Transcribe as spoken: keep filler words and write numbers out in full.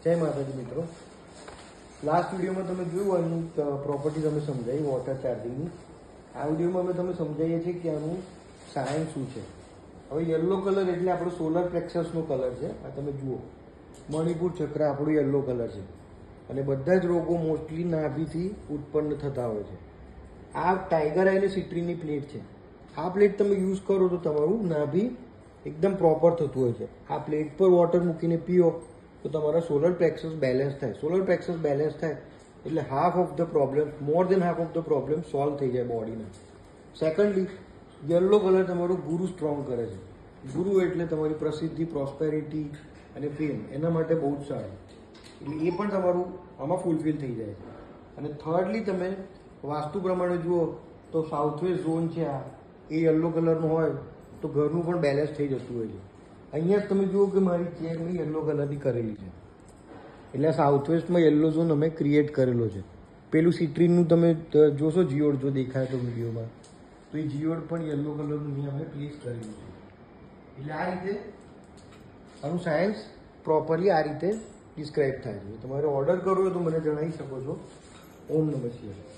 જય માતાજી મિત્રો, લાસ્ટ વિડીયોમાં તમે જોયું આનું પ્રોપર્ટી તમે સમજાવી વોટર ચાર્જિંગની. આ વિડીયોમાં અમે તમે સમજાવીએ છીએ કે આનું સાયન્સ શું છે. હવે યલો કલર એટલે આપણો સોલર પ્લેક્સસનો કલર છે. આ તમે જુઓ, મણિપુર ચક્ર આપણું યલો કલર છે અને બધા જ રોગો મોસ્ટલી નાભીથી ઉત્પન્ન થતા હોય છે. આ ટાઈગર આઈ અને સિટ્રીનની પ્લેટ છે. આ પ્લેટ તમે યુઝ કરો તો તમારું નાભી એકદમ પ્રોપર થતું હોય છે. આ પ્લેટ પર વોટર મૂકીને પીઓ તો તમારા સોલર પ્લેક્સસ બેલેન્સ થાય. સોલર પ્લેક્સસ બેલેન્સ થાય એટલે half of the problem, more than half of the problem solve થઈ જાય બોડીના. સેકન્ડલી, યલો કલર તમારું ગુરુ સ્ટ્રોંગ કરે છે. ગુરુ એટલે તમારી પ્રસિદ્ધિ, પ્રોસ્પેરિટી અને ફેમ, એના માટે બહુ જ સારું. એટલે એ પણ તમારું આમાં ફૂલફિલ થઈ જાય છે. અને થર્ડલી, તમે વાસ્તુ પ્રમાણે જુઓ તો સાઉથ વેસ્ટ ઝોન છે આ, એ યલો કલરનું હોય તો ઘરનું પણ બેલેન્સ થઈ જતું હોય છે. અહીંયા તમે જુઓ કે મારી ચેર મેં યલો કલરની કરેલી છે એટલે સાઉથ વેસ્ટમાં યલો ઝોન અમે ક્રિએટ કરેલો છે. પેલું સિટ્રીનનું તમે જોશો જીઓડ જો દેખાય તો વિડીયોમાં, તો એ જીઓડ પણ યલો કલરનું અહીંયા અમે પ્લેસ કરેલું છે. એટલે આ રીતે આનું સાયન્સ પ્રોપરલી આ રીતે ડિસ્ક્રાઇબ થાય છે. તમારે ઓર્ડર કરવો હોય તો મને જણાવી શકો છો. ઓમ નમઃ શિવાય.